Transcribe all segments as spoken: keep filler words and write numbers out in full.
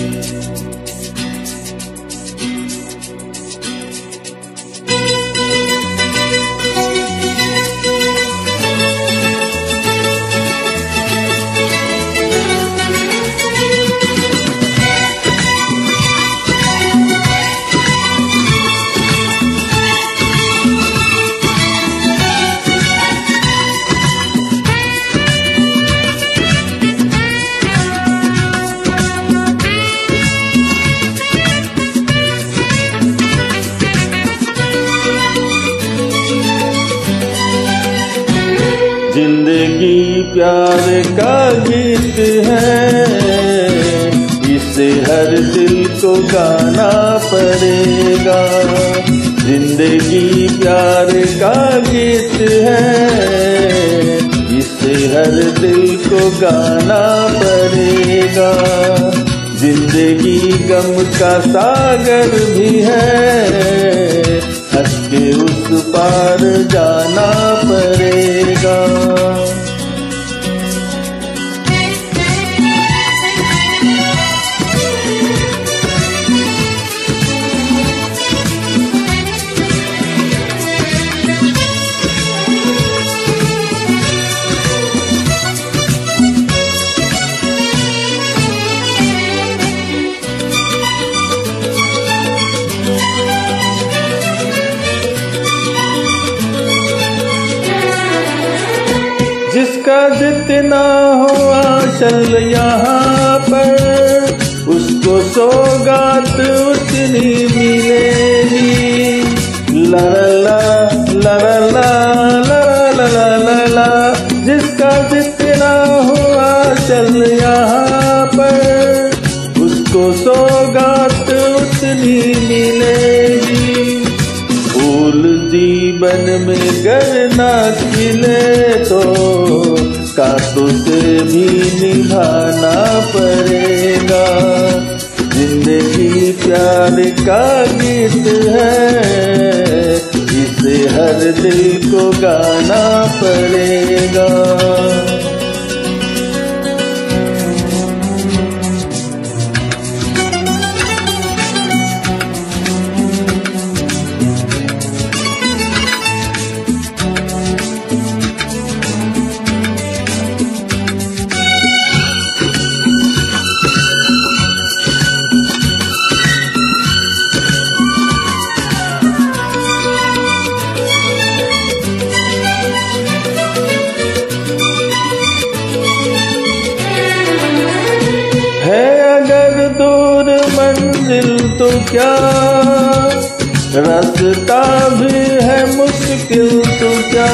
जिंदगी प्यार का गीत है, इसे हर दिल को गाना पड़ेगा। जिंदगी प्यार का गीत है, इसे हर दिल को गाना पड़ेगा। जिंदगी गम का सागर भी है, हंस के उस पार जाना पड़ेगा। जिसका जितना हो आंचल यहाँ पर, उसको सौगात उतनी मिलेगी। ला ला ला ला ला ला ला ला ला। जिसका जितना हो आंचल यहाँ पर, उसको सौगात उतनी मिलेगी। फूल जीवन में गर ना खिले तो कांटों से भी निभाना पड़ेगा। जिंदगी प्यार का गीत है, इसे हर दिल को गाना पड़ेगा। है अगर दूर मंजिल तो क्या, रास्ता भी है मुश्किल तो क्या।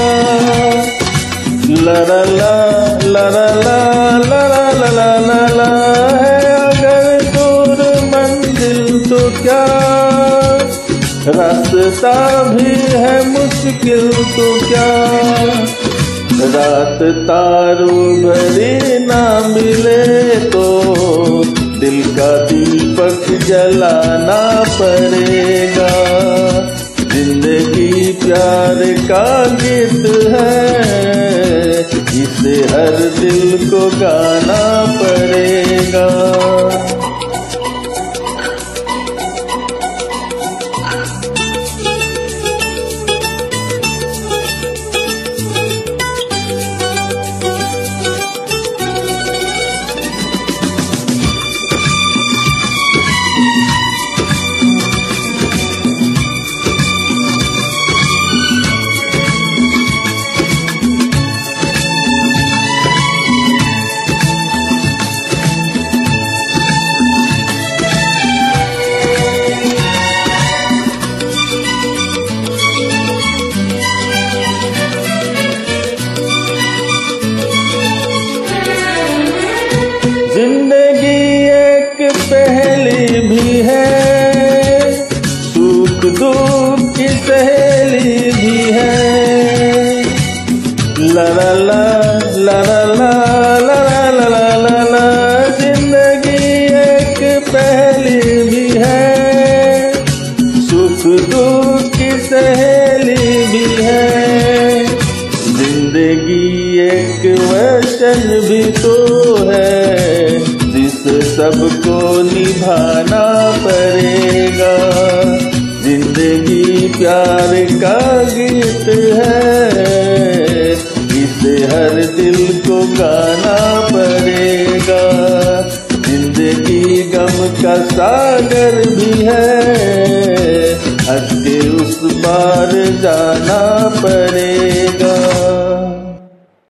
ला ला ला ला ला ला ला ला ला ला। है अगर दूर मंजिल तो क्या, रास्ता भी है मुश्किल तो क्या। रात तारों भरी ना मिले तो दिल का दीपक जलाना पड़ेगा। जिंदगी प्यार का गीत है, इसे हर दिल को गाना पड़ेगा। जिंदगी एक पहेली भी है, सुख दुख की सहेली भी है। ला ला ला ला ला ला ला ला ला ला। जिंदगी एक पहेली भी है, सुख दुख की सहेली भी है। जिंदगी एक वचन भी तो है, जिस सबको निभाना पड़ेगा। जिंदगी प्यार का गीत है, इसे हर दिल को गाना पड़ेगा। जिंदगी गम का सागर भी है, हंस के उस पार जाना